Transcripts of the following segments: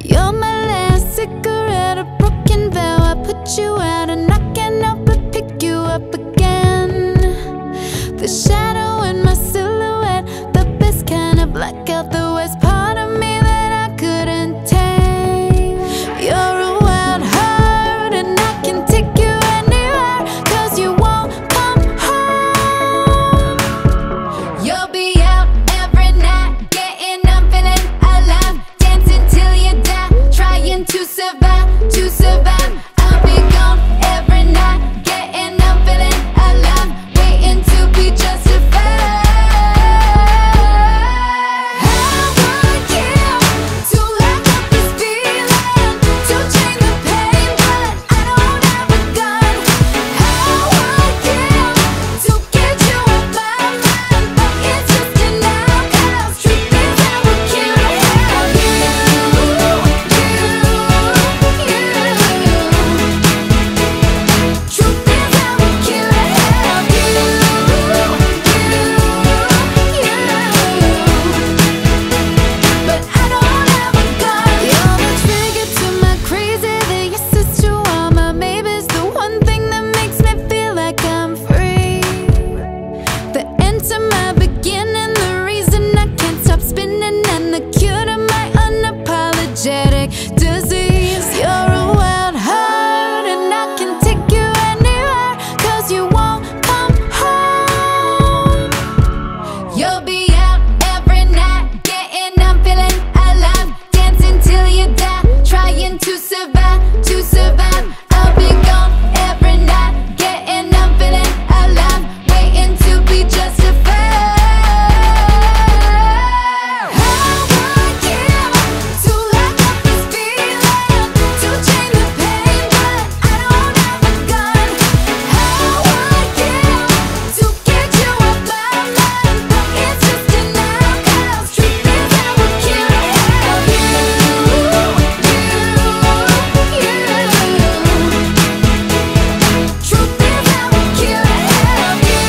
You're my last cigarette, a broken vow. I put you out and I can't help but pick you up again. The shadow in my silhouette, the best kind of blackout, the worst part of me that I couldn't take. You're a wild heart and I can take you anywhere, 'cause you won't come home. You'll be out every night, getting up, feeling alive, dancing till you die, trying to survive, to survive. I'll be gone every night, getting up, feeling alive, waiting to be justified. How would you to lock up this feeling, to chain the pain, but I don't have a gun? How would you to get you off my mind, but it's just denial, 'cause truth is I would kill to have you, Truth is I would kill to have you, but I don't have a gun. You're the trigger to my crazy, the yes is to all my maybes, the one thing that makes me feel like I'm free, the end to my beginning, the reason I can't stop spinning, and the cure to my unapologetic disease. You're a wild heart and I can take you anywhere, 'cause you won't come home. You'll be out every night, getting up, feeling alive, dancing till you die, trying to survive, to survive. I'll be gone every night, getting up, feeling alive, waiting to be justified. How would you to lock up this feeling, to chain the pain, but I don't have a gun? How would you to get you off my mind, but it's just denial, 'cause truth is I would kill to have you, Truth is I would kill to have you,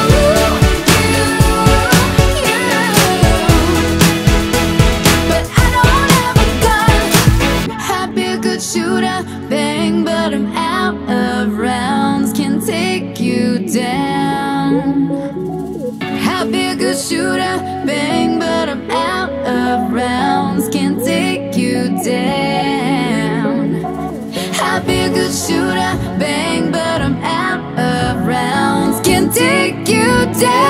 but I don't have a gun. I'd be a good shooter, bang, but I'm out of rounds, can take you down. I'd be a good shooter, bang, but I'm out of rounds, can take you down. I'd be a good shooter, bang, but I'm out of rounds, can take you down.